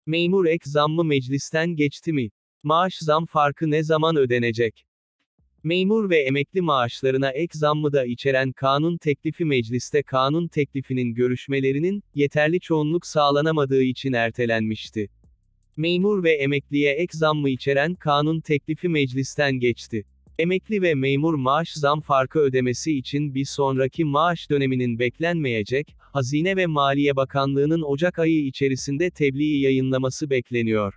Memur ek zammı meclisten geçti mi? Maaş zam farkı ne zaman ödenecek? Memur ve emekli maaşlarına ek zammı da içeren kanun teklifi mecliste kanun teklifinin görüşmelerinin, yeterli çoğunluk sağlanamadığı için ertelenmişti. Memur ve emekliye ek zammı içeren kanun teklifi meclisten geçti. Emekli ve memur maaş zam farkı ödemesi için bir sonraki maaş döneminin beklenmeyecek, Hazine ve Maliye Bakanlığı'nın Ocak ayı içerisinde tebliği yayınlaması bekleniyor.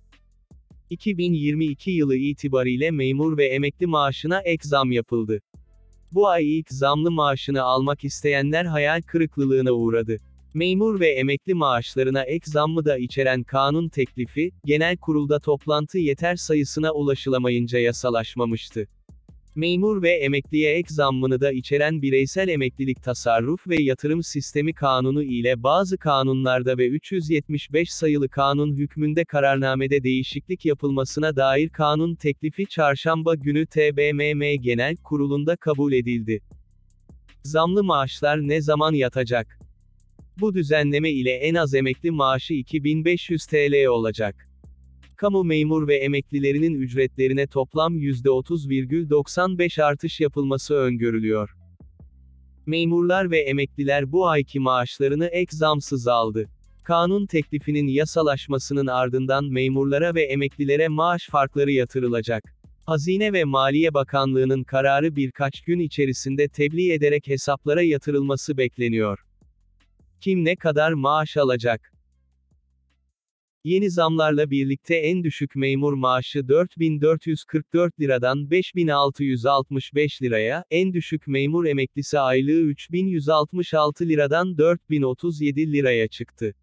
2022 yılı itibariyle memur ve emekli maaşına ek zam yapıldı. Bu ay ilk zamlı maaşını almak isteyenler hayal kırıklığına uğradı. Memur ve emekli maaşlarına ek zammı da içeren kanun teklifi, genel kurulda toplantı yeter sayısına ulaşılamayınca yasalaşmamıştı. Memur ve emekliye ek zammını da içeren Bireysel Emeklilik Tasarruf ve Yatırım Sistemi Kanunu ile bazı kanunlarda ve 375 sayılı kanun hükmünde kararnamede değişiklik yapılmasına dair kanun teklifi çarşamba günü TBMM Genel Kurulu'nda kabul edildi. Zamlı maaşlar ne zaman yatacak? Bu düzenleme ile en az emekli maaşı 2500 TL olacak. Kamu memur ve emeklilerinin ücretlerine toplam %30,95 artış yapılması öngörülüyor. Memurlar ve emekliler bu ayki maaşlarını ek zamsız aldı. Kanun teklifinin yasalaşmasının ardından memurlara ve emeklilere maaş farkları yatırılacak. Hazine ve Maliye Bakanlığı'nın kararı birkaç gün içerisinde tebliğ ederek hesaplara yatırılması bekleniyor. Kim ne kadar maaş alacak? Yeni zamlarla birlikte en düşük memur maaşı 4444 liradan 5665 liraya, en düşük memur emeklisi aylığı 3166 liradan 4037 liraya çıktı.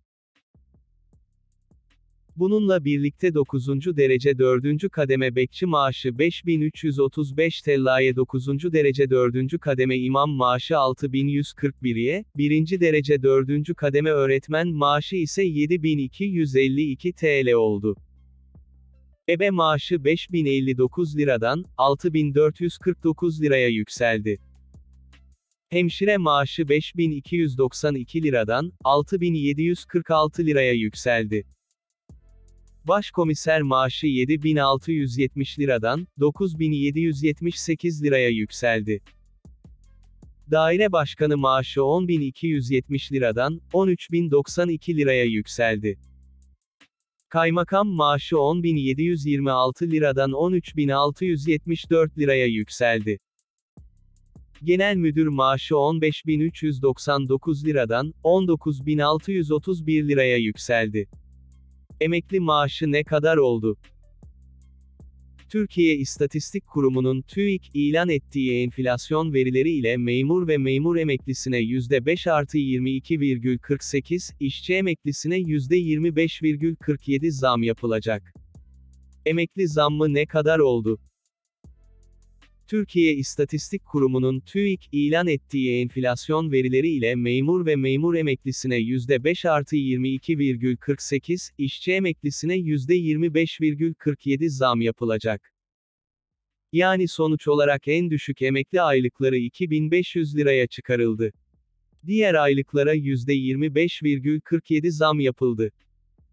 Bununla birlikte 9. derece 4. kademe bekçi maaşı 5335 TL'ye, 9. derece 4. kademe imam maaşı 6141'ye, 1. derece 4. kademe öğretmen maaşı ise 7252 TL oldu. Ebe maaşı 5059 liradan 6449 liraya yükseldi. Hemşire maaşı 5292 liradan 6746 liraya yükseldi. Başkomiser maaşı 7670 liradan 9778 liraya yükseldi. Daire başkanı maaşı 10270 liradan 13092 liraya yükseldi. Kaymakam maaşı 10726 liradan 13674 liraya yükseldi. Genel müdür maaşı 15399 liradan 19631 liraya yükseldi. Emekli maaşı ne kadar oldu? Türkiye İstatistik Kurumu'nun TÜİK ilan ettiği enflasyon verileri ile memur ve memur emeklisine %5 artı 22,48, işçi emeklisine %25,47 zam yapılacak. Emekli zammı ne kadar oldu? Türkiye İstatistik Kurumu'nun TÜİK ilan ettiği enflasyon verileri ile memur ve memur emeklisine %5 artı 22,48, işçi emeklisine %25,47 zam yapılacak. Yani sonuç olarak en düşük emekli aylıkları 2500 liraya çıkarıldı. Diğer aylıklara %25,47 zam yapıldı.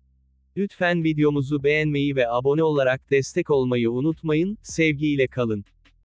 Lütfen videomuzu beğenmeyi ve abone olarak destek olmayı unutmayın, sevgiyle kalın.